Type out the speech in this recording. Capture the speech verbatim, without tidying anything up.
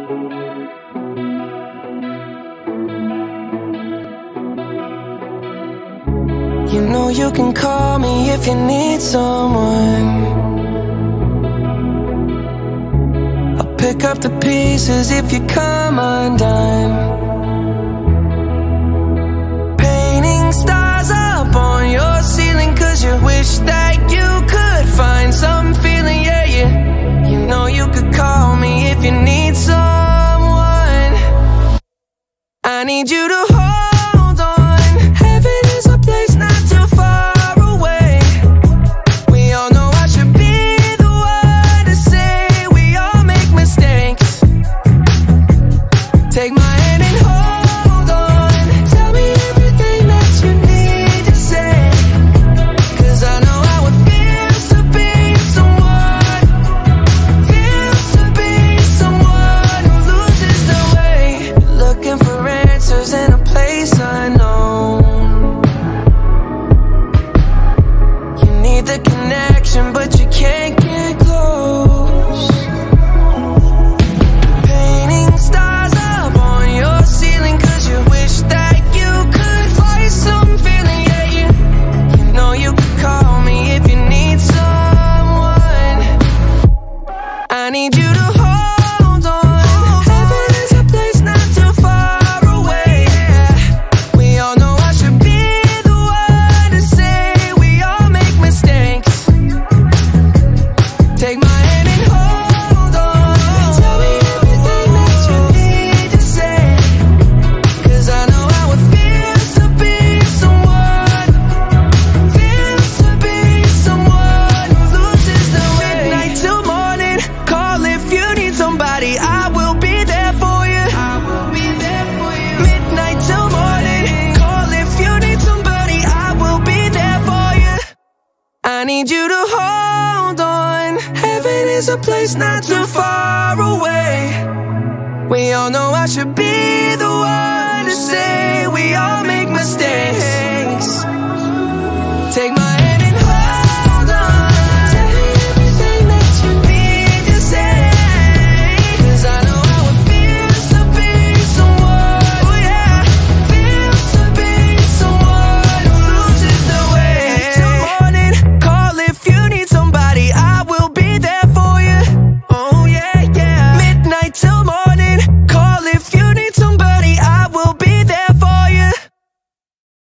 You know you can call me if you need someone. I'll pick up the pieces if you come undone. Painting stars up on your ceiling, cause you wish that you could find some feeling, yeah, yeah. You know you could call me if you need someone. I need you to hold on. Heaven is a place not too far away. We all know I should be the one to say we all make mistakes. Take my hand and hold on. Tell me everything that you need to say, cause I know how it feels to be someone, feels to be someone who loses their way. Looking for answers in a place unknown. You need the connection, but you can't get close. Painting stars up on your ceiling, cause you wish that you could find some feeling, yeah, yeah. You know you could call me if you need someone. I need you to hold on. Heaven is a place not too far away. We all know I should be the one to say we all make mistakes. Take my hand and hold on. Tell me everything that you need to say, cause I know how it feels to be someone, feels to be someone who loses their way. Midnight till morning, call if you need somebody. I will be there for you. I will be there for you. Midnight till morning, call if you need somebody. I will be there for you. I need you to hold on. Heaven is a place not too far away. We all know I should be the one to say we all make mistakes.